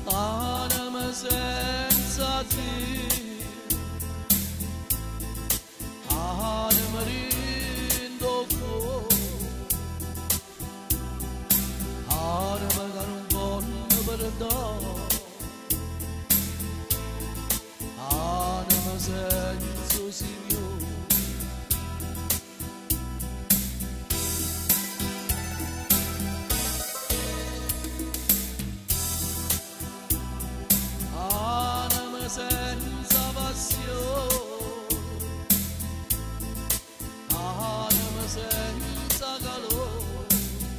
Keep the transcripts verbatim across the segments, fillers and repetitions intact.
anima senza te, anima rindo fuori, anima che non voglio perdere, anima senza Signore. Senza passione, anima senza calore,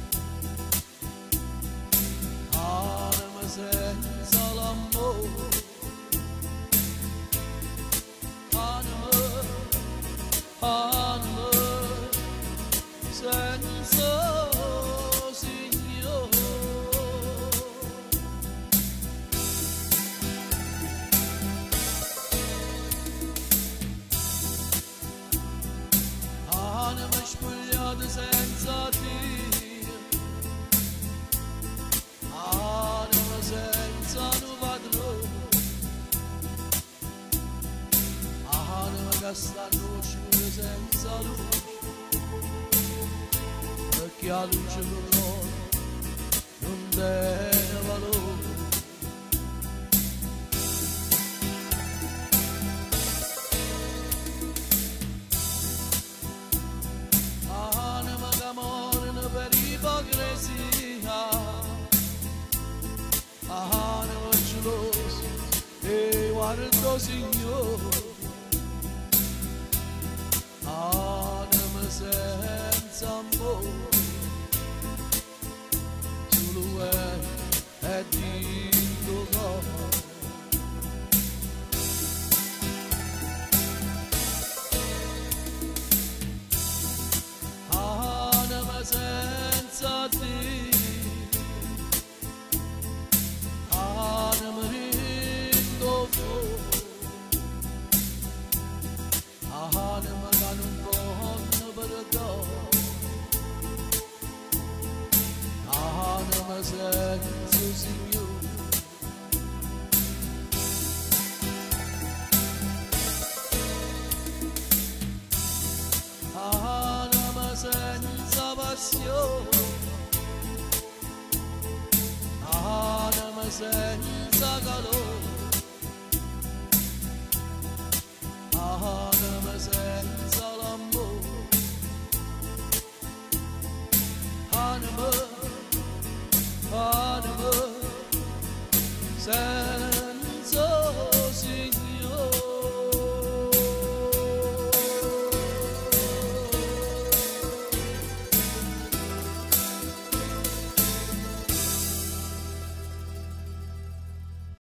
anima senza l'amore, anima, anima senza Signore. Anima spogliata senza te, anima senza un padrone, anima che sta all'oscuro senza luce, perché la luce con loro non tiene valore. Per ipocrisia, anima gelosa e guardo Signore, anima senza amore, solo Lui è Dio cuore. Senza te, anima rindo fuori, anima che non voglio perdere, anima senza Signore. Anima senza passione, anima senza calore,